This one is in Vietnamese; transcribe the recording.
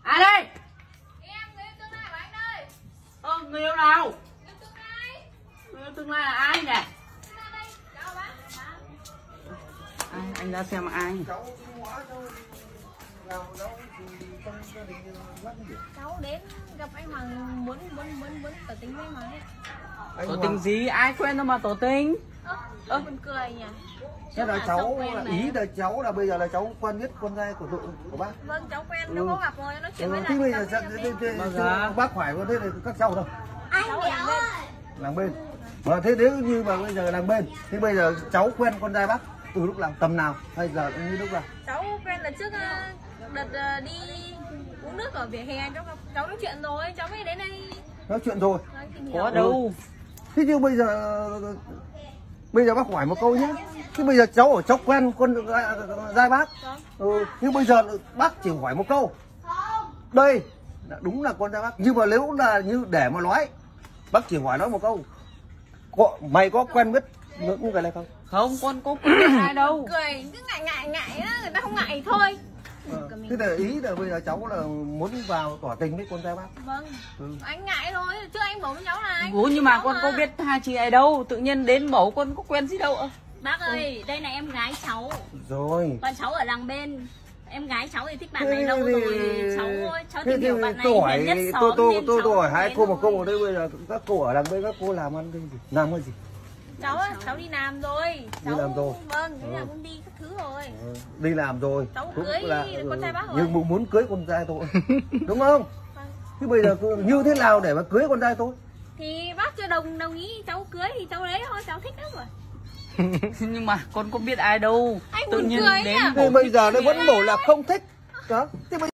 Ai đây? Em, người yêu tương lai của anh ơi. Người yêu nào? Yêu tương lai. Người yêu tương lai là ai nè? Ra đây, chào bác. Ai? Anh ra xem ai? Cháu đến gặp anh mà muốn tỏ tình với mà. Tỏ tình gì? Ai quen đâu mà tỏ tình? Buồn cười nhỉ. Thế là cháu là ý là cháu là bây giờ là cháu quen biết con trai của bác. Vâng, cháu quen, nó có gặp rồi, nói chuyện với Thế bây là giờ bác phải có thế này các cháu đâu? cháu ở làng bên. Làng bên. Mà thế nếu như mà bây giờ làng bên, thế bây giờ cháu quen con trai bác từ lúc nào, tầm nào hay giờ như lúc nào? Cháu quen là trước đợt đi uống nước ở vỉa hè, cháu nói chuyện rồi, cháu mới đến đây. Nói chuyện rồi. Có đâu. Thế nhưng bây giờ bác hỏi một câu nhé. Thế bây giờ cháu quen con trai bác. Nhưng bây giờ bác chỉ hỏi một câu. Đây đúng là con trai bác. Nhưng mà nếu là như để mà nói, bác chỉ hỏi nó một câu. Mày có quen biết những người này không? Không, con có quen biết ai đâu. Cười cứ ngại đó, người ta không ngại thôi. Thế là ý là bây giờ cháu là muốn vào tỏ tình với con trai bác. Vâng. Anh ngại thôi, chứ anh bảo với cháu là anh. Ủa nhưng mà con có biết hai chị ấy đâu, tự nhiên đến bảo con có quen gì đâu. Bác ơi, đây là em gái cháu. Rồi. Còn cháu ở làng bên. Em gái cháu thì thích bạn này lâu rồi. Cháu tìm hiểu bạn này hiền nhất xóm. Tôi hỏi hai cô một câu ở đây, bây giờ các cô ở làng bên các cô làm ăn cái gì? Làm cái gì? Cháu đi làm rồi. Đi làm rồi. Vâng, đi làm công ty các thứ rồi. Đi làm rồi. Cháu cưới con trai bác rồi. Nhưng muốn cưới con trai tôi. Đúng không? Thế bây giờ như thế nào để mà cưới con trai tôi? Thì bác chưa đồng ý cháu cưới thì cháu lấy thôi, cháu thích lắm rồi. Nhưng mà con có biết ai đâu. Anh tự buồn nhiên cười đến nhỉ? Thì bây giờ nó vẫn bảo là không thích. Đó. Thế